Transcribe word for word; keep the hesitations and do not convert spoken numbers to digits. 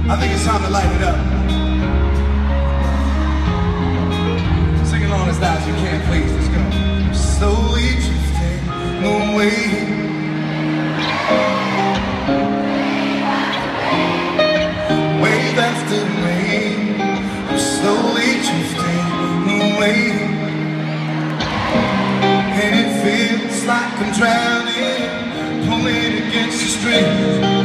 I think it's time to light it up. Sing along as loud as you can, please. Let's go. Slowly drifting away. Wave after wave, I'm slowly drifting away. And it feels like I'm drowning, pulling against the stream.